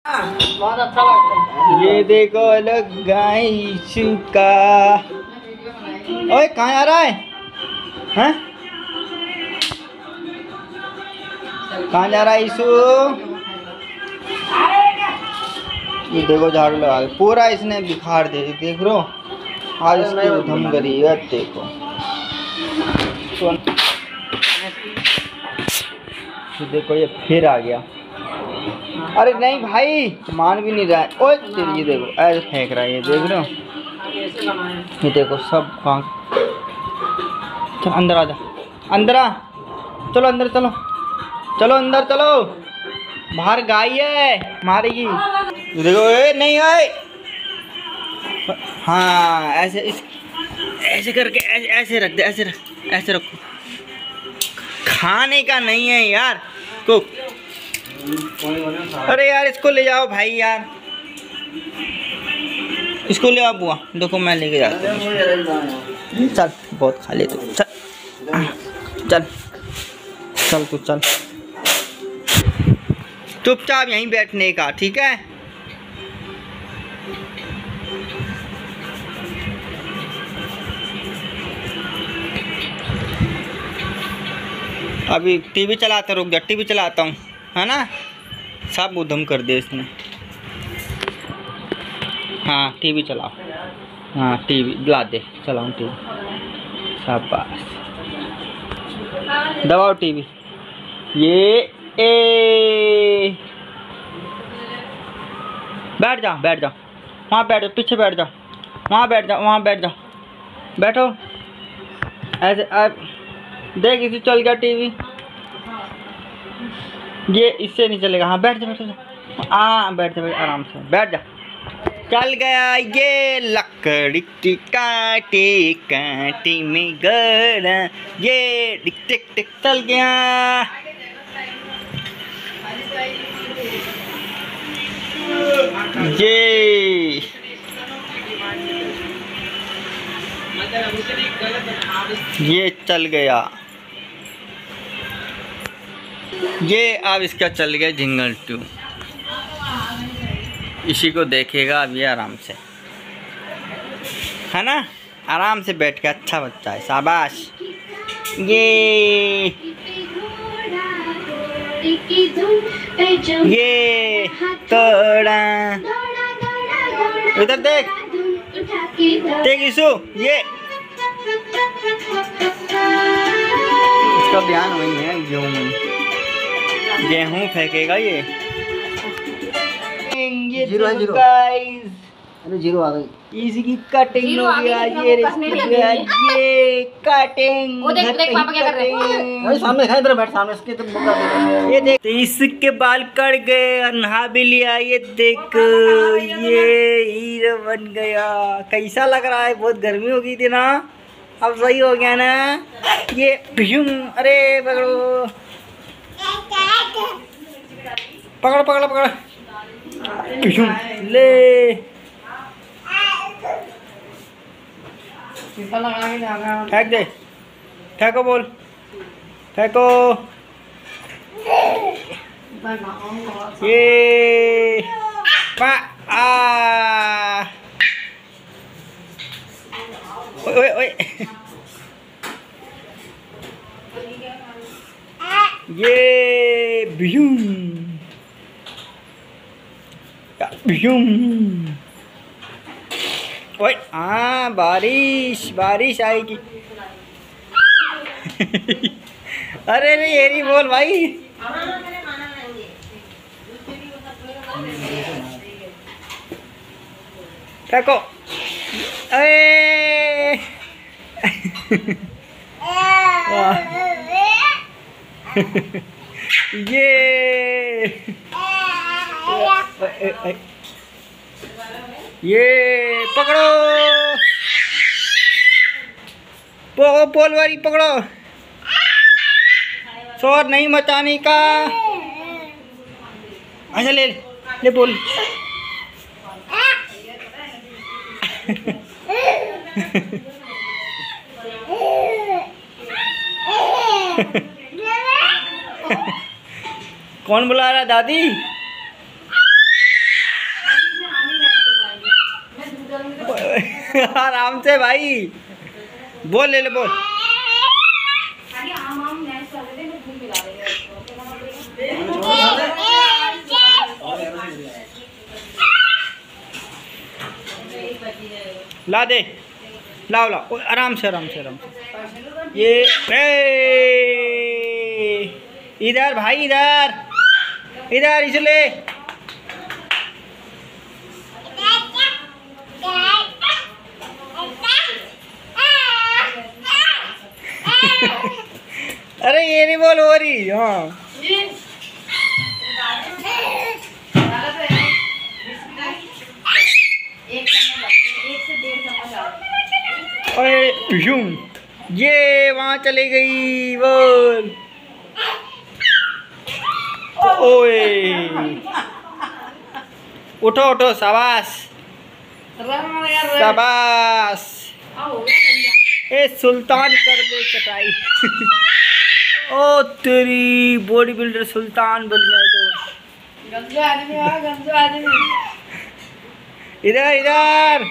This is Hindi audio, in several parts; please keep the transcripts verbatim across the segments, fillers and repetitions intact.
बहुत अच्छा लगता है। ये देखो अलग गाइस का। ओए कहाँ आ रहा है? हैं? कहाँ जा रहा है ईशु? ये देखो झाड़ू लगा के पूरा इसने बिखार दे, देख रो। आज इसकी उधम करी है, देखो। ये देखो ये फिर आ गया। अरे नहीं भाई, मान भी नहीं रहा है। ओए तेरी, ये देखो ऐसे फेंक रहा है, ये देख रहे हो? ये देखो सब कहाँ। चल अंदर आ जा, अंदर आ, चलो अंदर चलो, चलो अंदर चलो, बाहर गाय है मारेगी। देखो ए नहीं आए। हाँ ऐसे इस ऐसे करके ऐसे ऐसे रख दे, ऐसे रख, ऐसे रखो। खाने का नहीं है यार को। अरे यार इसको ले जाओ भाई यार, इसको ले आओ बुआ। देखो मैं लेके जाता हूँ। चल बहुत खा ले तू, चल चल चल तू चल, चुपचाप यहीं बैठने का, ठीक है? अभी टीवी चलाता, रुक जा, टीवी चलाता हूँ, है ना? सब उधम कर दे इसने। हाँ टीवी चलाओ, हाँ टीवी ला दे, चलाओ टीवी। शाबाश, दबाओ टीवी। ये ए बैठ जाओ, बैठ जाओ वहाँ, बैठ जाओ, पीछे बैठ जाओ, वहाँ बैठ जाओ, वहाँ बैठ जाओ, बैठो ऐसे। अब देख इसे चल गया टीवी, ये इससे नहीं चलेगा। हाँ बैठ जा, बैठ जा, हाँ बैठ जा, आराम से बैठ जा। चल गया ये लकड़ी की काटे काटे में गड़ा, ये टिक टिक टिक चल गया। ये ये चल गया, ये अब इसका चल गया जिंगल टू। इसी को देखेगा अब ये आराम से, है ना? आराम से बैठ के, अच्छा बच्चा है, शाबाश। ये ये तोड़ा, इधर देख देख ईशु, ये इसका ध्यान वही है, गेहूं में गेहूं फेंकेगा ये। ये जीरो है, जीरो गाइस, अरे जीरो आ गई। इसी की कटिंग हो गया, ये ये कटिंग। वो देख देख पापा क्या कर रहे हैं। भाई सामने है, इधर बैठ सामने इसके, तो ये देख। तो इसके बाल कट गए, नहा भी लिया, ये देख, ये हीरो बन गया। कैसा लग रहा है? बहुत गर्मी हो गई थी ना, अब सही हो गया ना ये। भीम, अरे पकड़ो पकड़ो पकड़ो पकड़ो, भीम ले फेंक दे, फेंको, बोल फेंको। ये पा आ ओए ओए, ये भ्यूम भ्यूम। ओए हाँ, बारिश बारिश आएगी। अरे अरे ये नहीं बोल भाई। देखो अरे ये ये पकड़ो, पो, पोल वाली पकड़ो, शोर नहीं मचाने का। अच्छा ले ले बोल। कौन बुला रहा दादी? आराम से भाई, बोल ले ले बोल। ला दे, लाओ लाओ, आराम से आराम से आराम से। ये इधर भाई, इधर इधर इसे ले। अरे ये नहीं बोल हो रही। हाँ ये वहाँ चले गई बोल। ओए उठो उठो, शाबाश शाबाश। ए सुल्तान कर दे चटाई। ओ तेरी बॉडी बिल्डर सुल्तान बन गया तो। गंजू आदमी आ, गंजू आदमी। इधर इधर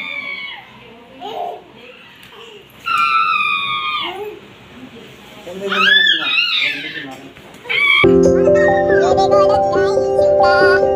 Jadi gue ada guys juga.